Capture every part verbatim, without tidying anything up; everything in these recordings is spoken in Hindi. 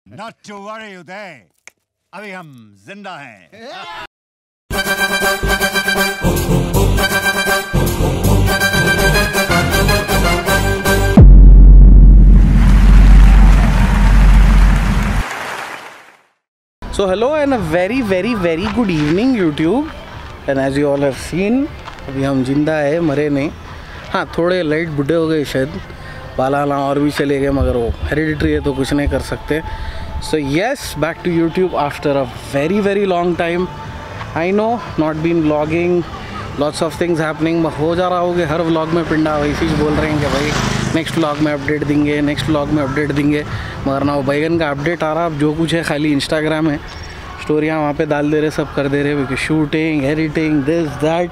Not to worry, Uday. अभी हम जिंदा हैं। So hello and a very very very good evening YouTube, and as you all have seen, अभी हम जिंदा है, मरे नहीं। हाँ, थोड़े लाइट बुढ़े हो गए शायद, बाला ना और भी चले गए, मगर वो हेरिडिटरी है तो कुछ नहीं कर सकते। So yes, back to YouTube after a very very long time. I know not been vlogging, lots of things happening, हो जा रहा होगा हर व्लॉग में पिंडा वही चीज़ बोल रहे हैं कि भाई नेक्स्ट व्लॉग में अपडेट देंगे, नेक्स्ट व्लॉग में अपडेट देंगे, मगर ना वो बैगन का अपडेट आ रहा। अब जो कुछ है खाली इंस्टाग्राम है, स्टोरियाँ वहाँ पे डाल दे रहे, सब कर दे रहे, because shooting, editing, this that.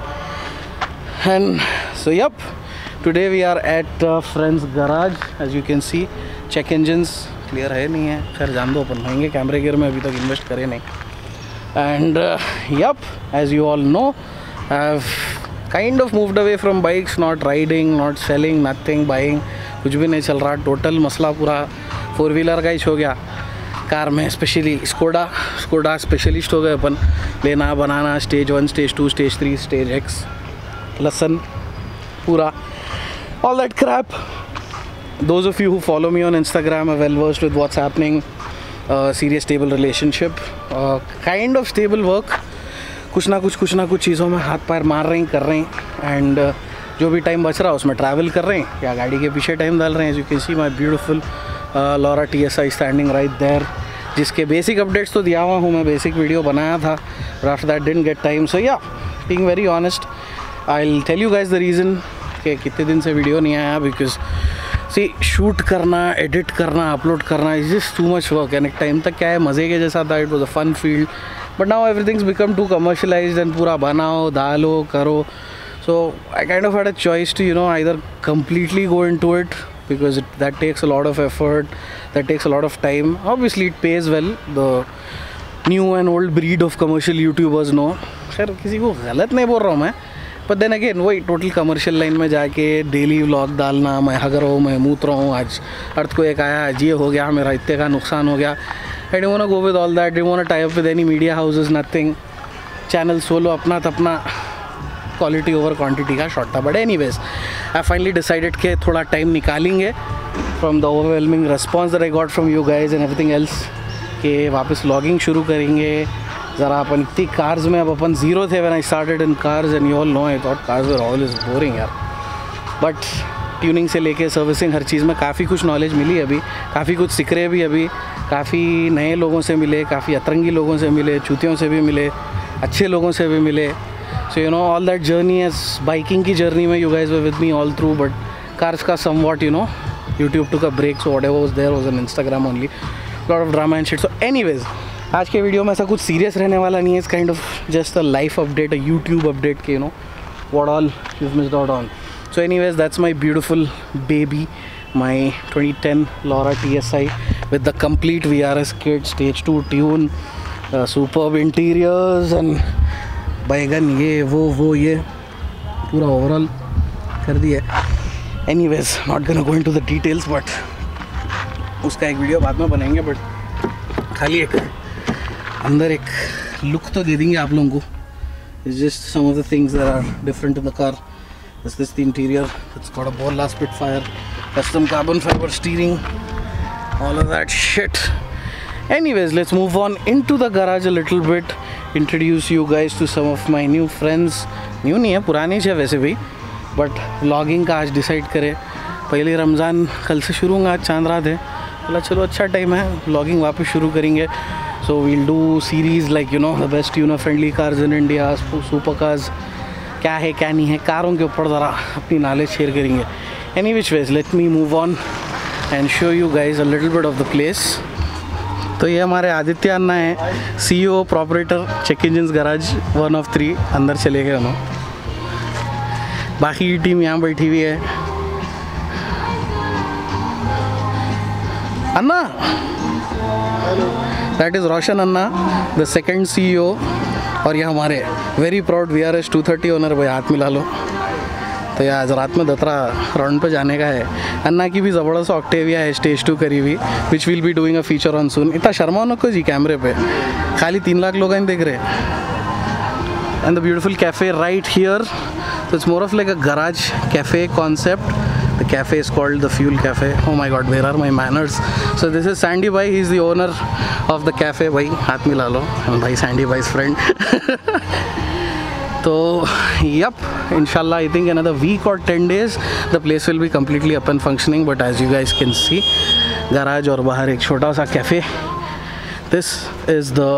And so yup, today we are at friends garage. As you can see, check engines clear है नहीं है, खैर जान दो, अपन महंगे कैमरे गियर में अभी तक इन्वेस्ट करे नहीं। And yup, as you all know, I have kind of moved away from bikes, not riding, not selling, nothing, buying, कुछ भी नहीं चल रहा। टोटल मसला पूरा फोर व्हीलर का ही हो गया। कार में स्पेशली स्कोडा स्कोडा स्पेशलिस्ट हो गए अपन, लेना बनाना, stage one, stage two, stage three, stage X, लसन, पूरा all that crap. Those of you who follow me on Instagram are well versed with what's happening. Uh, serious stable relationship, uh, kind of stable work. कुछ ना कुछ कुछ ना कुछ चीज़ों में हाथ पैर मार रहे हैं, कर रहे हैं, एंड uh, जो भी टाइम बच रहा है उसमें ट्रैवल कर रहे हैं या गाड़ी के पीछे टाइम डाल रहे हैं। As you can see my beautiful Laura T S I standing right there, जिसके बेसिक अपडेट्स तो दिया हुआ हूँ मैं, बेसिक वीडियो बनाया था, but after that didn't get time. So yeah, being very honest, I will tell you guys the reason कि कितने दिन से वीडियो नहीं आया। बिकॉज सी, शूट करना, एडिट करना, अपलोड करना is just too much work. And एक टाइम तक क्या है, मज़े के जैसा था, it was a fun field, but now everything's become too commercialised and पूरा बनाओ, डालो, करो। So I kind of had a choice to, you know, either completely go into it, because it, that takes a lot of effort, that takes a lot of time. Obviously it pays well, the new and old breed of commercial YouTubers know. खैर किसी को गलत नहीं बोल रहा हूँ मैं, but then again वही टोटल कमर्शियल लाइन में जाके डेली व्लॉग डालना, मैं हगर हूँ, मैं मूत रहा हूँ, आज अर्थ को एक आया, आज ये हो गया, मेरा इतने का नुकसान हो गया। I don't wanna go with all that, don't wanna tie up with any media houses, nothing. Channel solo अपना तपना, क्वालिटी ओवर क्वांटिटी का शॉट था। But anyways, I finally decided कि थोड़ा टाइम निकालेंगे from the overwhelming response that I got from you guys and everything else, कि वापस व्लॉगिंग शुरू करेंगे। ज़रा अपन इतनी कार्स में, अब अपन ज़ीरो थे when I started in cars, and you all know I thought cars were all is boring यार, बट ट्यूनिंग से लेके सर्विसिंग हर चीज़ में काफ़ी कुछ नॉलेज मिली अभी, काफ़ी कुछ सीख रहे भी अभी, काफ़ी नए लोगों से मिले, काफ़ी अतरंगी लोगों से मिले, चूतियों से भी मिले, अच्छे लोगों से भी मिले। So you know, all that journey as biking की journey में you guys were with me all through, but cars का somewhat, you know, YouTube took a break, so whatever was there was on Instagram only, lot of drama and shit. So anyways, आज के वीडियो में ऐसा कुछ सीरियस रहने वाला नहीं है, it's kind of just a life update, a YouTube update के, you know, what all you've missed out on. So anyways, that's my beautiful baby, my twenty ten Laura T S I with the complete V R S kit, stage two tune, uh, superb interiors and बैगन, ये वो वो ये पूरा ओवरऑल कर दिया। Anyways, not gonna go into the details, but उसका एक वीडियो बाद में बनाएंगे। बट खाली एक अंदर एक लुक तो दे देंगे आप लोगों को। It's just some of the things that are different in the car. This this the interior, it's got a Borla Spitfire, custom carbon fibre steering, all of that shit. Anyways, let's move on into the garage a little bit, introduce you guys to some of my new friends. New नहीं है, पुरानी है वैसे भी, बट व्लॉगिंग का आज डिसाइड करें। पहले रमज़ान कल से शुरू होगा, आज चांद रात है, बोला चलो अच्छा टाइम है, व्लॉगिंग वापस शुरू करेंगे। So we'll do series like you know the best tuner friendly cars in India, super cars, क्या है क्या नहीं है, कारों के ऊपर ज़रा अपनी नॉलेज शेयर करेंगे। Any which ways, let me move on and show you guys a little bit of the place. तो ये हमारे आदित्य अन्ना है, CEO proprietor check engines garage one of three. अंदर चले गए उन्होंने, बाकी की टीम यहाँ बैठी हुई है। Anna, that is Roshan Anna, the second CEO, और ये हमारे very proud we are S two thirty owner. भाई हाथ मिला लो, तो ये आज रात में दतरा राउंड पे जाने का है। अन्ना की भी ज़बरदस्त ऑक्टेविया है स्टेज टू करी हुई, which will be doing a feature on soon. इतना शर्मा नको जी कैमरे पे, खाली तीन लाख लोग देख रहे। And the beautiful cafe right here, so it's more of like a garage cafe concept. The cafe is called the Fuel Cafe. Oh my god, where are my manners? So this is Sandy Bhai, he's the owner of the cafe. Bhai, हाथ मिला लो, I'm Bhai Sandy Bhai's friend. So, yep, inshallah, I think another week or ten days, the place will be completely up and functioning. But as you guys can see, garage और बाहर एक छोटा सा cafe. This is the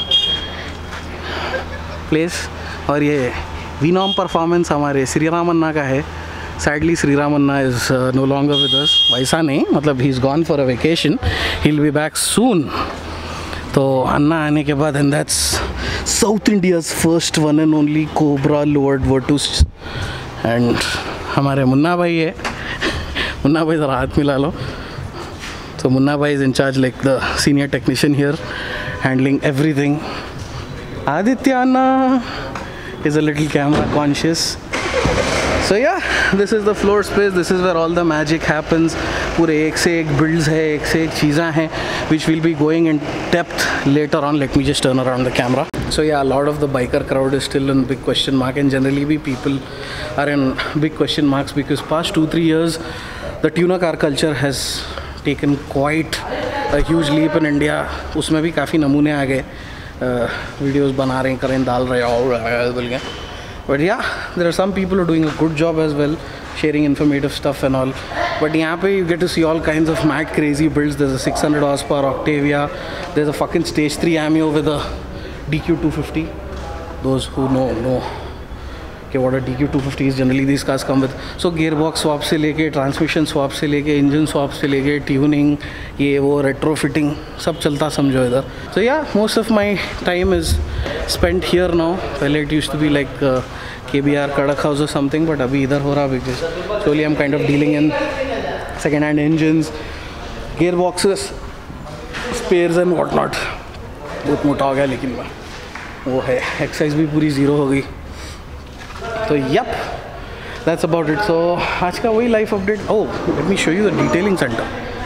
place. और ये Venom परफॉर्मेंस हमारे श्री राम अन्ना का है। Sadly Shri Ram Anna is no longer with us. वैसा नहीं, मतलब he is gone for a vacation, he will be back soon. तो अन्ना आने के बाद, and that's South India's first one and only Cobra lowered Virtus. And हमारे मुन्ना भाई है, मुन्ना भाई ज़रा हाथ मिला लो। तो मुन्ना भाई is in charge like the senior technician here, handling everything. Aditya Anna is a little camera conscious. So yeah, this is the floor space, this is where all the magic happens. पूरे एक से एक builds है, एक से एक चीज़ें हैं which will be going in depth later on. Let me just turn around the camera. So yeah, a lot of the biker crowd is still in big question mark, and generally we people are in big question marks because past two three years the tuner car culture has taken quite a huge leap in India. उसमें भी काफ़ी नमूने आ गए, वीडियोस बना रहे हैं, करें डाल रहे हैं बोल के। But yeah there are some people are doing a good job as well, sharing informative stuff and all. But यहाँ पे you get to see all kinds of mad crazy builds. There is a six hundred horse power Octavia, there is a fucking stage three Ameo with a D Q two fifty. Those who know know कि what a D Q two fifty is generally these cars come with. So gearbox swap से लेके, ट्रांसमिशन स्वैप से लेके, इंजन स्वैप से लेके, ट्यूनिंग, ये वो रेट्रोफिटिंग सब चलता समझो इधर। So yeah, most of my time is spent here now. पहले it used to be like uh, K B R Kadak House or something, but अभी इधर हो रहा because slowly I'm kind of dealing in second hand engines, gearboxes, spares and what not. बहुत मोटा हो गया लेकिन वो है, एक्सरसाइज भी पूरी ज़ीरो हो गई। तो yup, that's about it. So आज का वही life update. Oh, let me show you the detailing centre,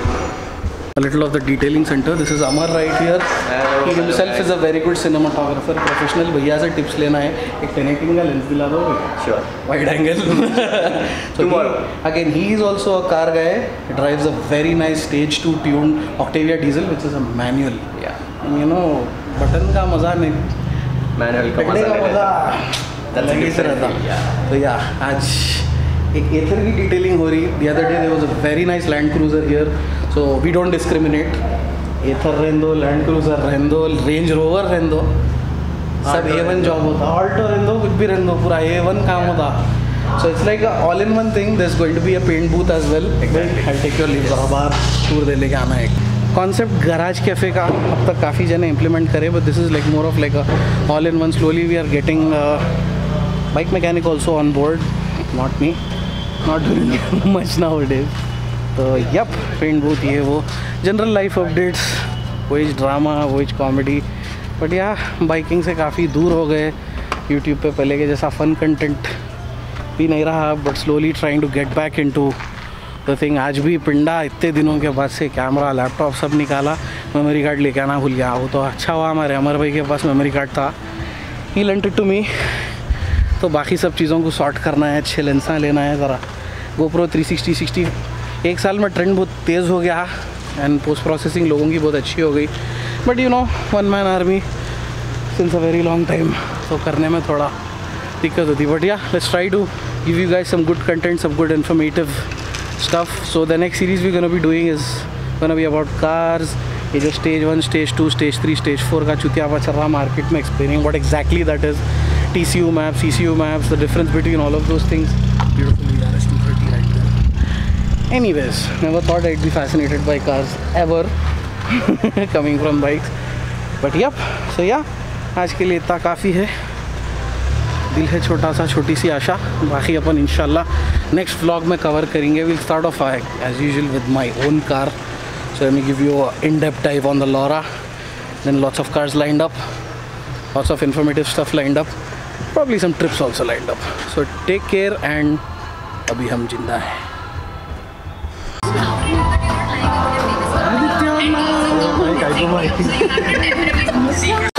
a little of the detailing center. This is Amar right here. He himself is a very good cinematographer, professional. भैया से टिप्स लेना है, एक टेन एटी का लेंस दिला दो। Sure. Wide angle. So tomorrow. He, again, he is also a car guy. He drives a very nice stage two tuned Octavia diesel, which is a manual. Yeah. And you know, button का मज़ा नहीं, manual का मज़ा लगी से रहता। तो या आज एक एथर की डिटेलिंग हो रही। The other day there was a very nice Land Cruiser here, so we don't discriminate. Ather रहने दो, लैंड क्रूजर रहने दो, रेंज रोवर रहने दो, सब ए वन जॉब होता। ऑल्टो रहने दो, कुछ भी रहने दो, पूरा ए वन काम होता। So it's like all in one thing. There is going to be a paint booth as well. I take your leave, बार टूर दे लेके आना है। कॉन्सेप्ट गराज कैफ़े का अब तक काफ़ी जने इम्प्लीमेंट करे, but this is like more of like a all in one. Slowly we are getting bike mechanic also on board, not me, not doing much nowadays. तो यप, पेंट बूथ, ये वो जनरल लाइफ अपडेट्स, वही ड्रामा, वही कॉमेडी। बट या बाइकिंग से काफ़ी दूर हो गए। यूट्यूब पे पहले के जैसा फ़न कंटेंट भी नहीं रहा, but slowly trying to get back into the thing. आज भी पिंडा इतने दिनों के बाद से कैमरा, लैपटॉप सब निकाला, मेमोरी कार्ड लेके आना भूल गया। वो तो अच्छा हुआ हमारे अमर भाई के पास मेमोरी कार्ड था, ही लेंट इट टू मी। तो बाकी सब चीज़ों को सॉर्ट करना है, अच्छे लेंसा लेना है ज़रा। GoPro थ्री सिक्सटी सिक्सटी एक साल में ट्रेंड बहुत तेज़ हो गया, एंड पोस्ट प्रोसेसिंग लोगों की बहुत अच्छी हो गई। But you know, one man army since a very long time, तो करने में थोड़ा दिक्कत होती। But yeah, let's try to give you guys some good content, some good informative stuff. So the next series we're gonna be doing is gonna be about cars. ये जो stage one, stage two, stage three, stage four का चुतियापा चल रहा मार्केट में, explaining what exactly that is, T C U maps, C C U maps, the difference between all of those things. Beautiful V R S two thirty right there. Anyways, never thought I'd be fascinated by cars ever, coming from bikes. But yep, so yeah, आज के लिए इतना काफ़ी है। दिल है छोटा सा, छोटी सी आशा। बाकी अपन इंशाल्लाह नेक्स्ट व्लॉग में कवर करेंगे। Will start off as usual with my own car, so let me give you in depth dive on the Laura, then lots of cars lined up, lots of informative stuff lined up, probably some trips also lined up. So take care and अभी हम जिंदा हैं। आदित्य